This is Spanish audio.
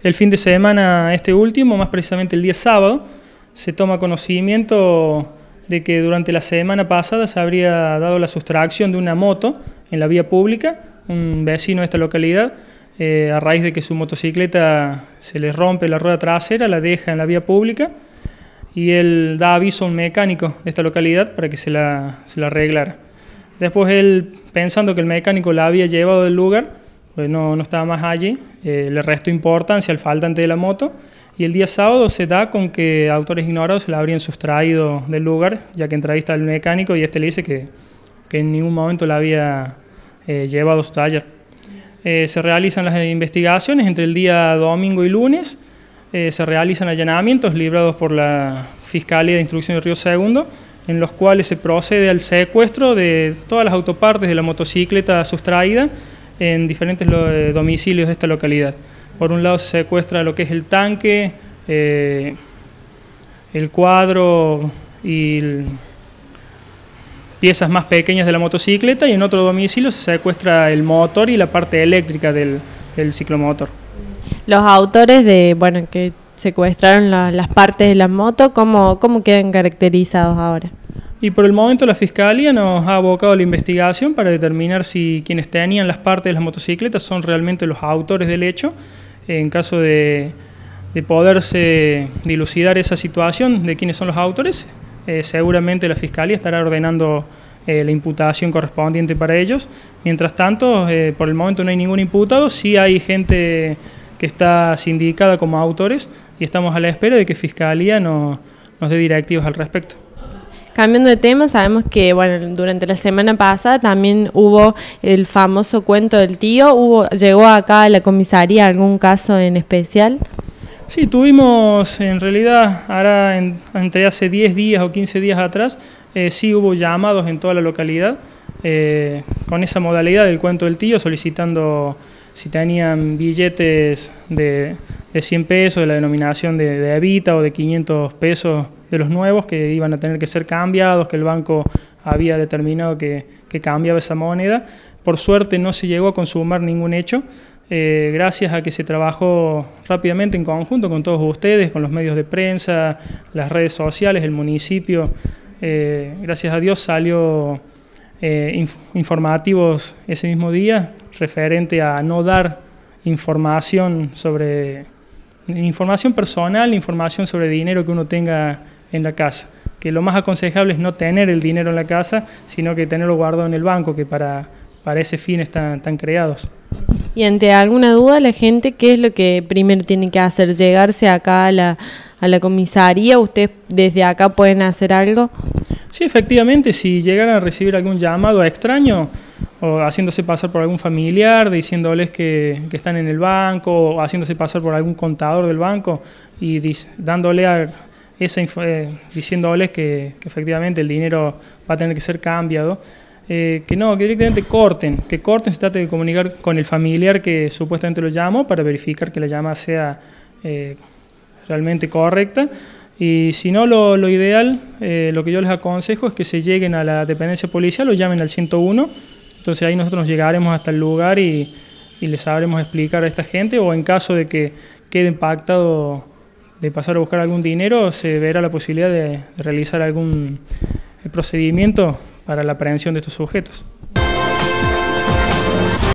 El fin de semana este último, más precisamente el día sábado, se toma conocimiento de que durante la semana pasada se habría dado la sustracción de una moto en la vía pública, un vecino de esta localidad, a raíz de que su motocicleta se le rompe la rueda trasera, la deja en la vía pública y él da aviso a un mecánico de esta localidad para que se la arreglara. Después él, pensando que el mecánico la había llevado del lugar, pues no estaba más allí, le restó importancia al faltante de la moto y el día sábado se da con que autores ignorados se la habrían sustraído del lugar, ya que entrevista al mecánico y este le dice que en ningún momento la había llevado a su taller. Se realizan las investigaciones entre el día domingo y lunes, se realizan allanamientos librados por la Fiscalía de Instrucción de Río Segundo, en los cuales se procede al secuestro de todas las autopartes de la motocicleta sustraída en diferentes domicilios de esta localidad. Por un lado se secuestra lo que es el tanque, el cuadro y piezas más pequeñas de la motocicleta, y en otro domicilio se secuestra el motor y la parte eléctrica del ciclomotor. Los autores que secuestraron las partes de la moto, ¿cómo quedan caracterizados ahora? Y por el momento la Fiscalía nos ha abocado a la investigación para determinar si quienes tenían las partes de las motocicletas son realmente los autores del hecho. En caso de poderse dilucidar esa situación de quiénes son los autores, seguramente la Fiscalía estará ordenando la imputación correspondiente para ellos. Mientras tanto, por el momento no hay ningún imputado, sí hay gente que está sindicada como autores y estamos a la espera de que Fiscalía nos dé directivas al respecto. Cambiando de tema, sabemos que durante la semana pasada también hubo el famoso cuento del tío. ¿Llegó acá a la comisaría algún caso en especial? Sí, tuvimos en realidad, ahora entre hace 10 días o 15 días atrás, sí hubo llamados en toda la localidad con esa modalidad del cuento del tío, solicitando si tenían billetes de 100 pesos de la denominación de Evita o de 500 pesos de los nuevos que iban a tener que ser cambiados, que el banco había determinado que cambiaba esa moneda. Por suerte no se llegó a consumar ningún hecho, gracias a que se trabajó rápidamente en conjunto con todos ustedes, con los medios de prensa, las redes sociales, el municipio. Gracias a Dios salió informativos ese mismo día referente a no dar información personal, información sobre dinero que uno tenga en la casa, que lo más aconsejable es no tener el dinero en la casa, sino que tenerlo guardado en el banco, que para ese fin están creados. Y ante alguna duda, la gente, ¿qué es lo que primero tiene que hacer? ¿Llegarse acá a la comisaría? ¿Ustedes desde acá pueden hacer algo? Sí, efectivamente, si llegan a recibir algún llamado extraño o haciéndose pasar por algún familiar, diciéndoles que están en el banco, o haciéndose pasar por algún contador del banco y dándole diciéndoles que efectivamente el dinero va a tener que ser cambiado, que directamente corten, se trate de comunicar con el familiar que supuestamente lo llamó para verificar que la llamada sea realmente correcta. Y si no, lo ideal, lo que yo les aconsejo es que se lleguen a la dependencia policial o llamen al 101. Entonces ahí nosotros llegaremos hasta el lugar y les sabremos explicar a esta gente, o en caso de que quede impactado de pasar a buscar algún dinero, se verá la posibilidad de realizar algún procedimiento para la aprehensión de estos sujetos.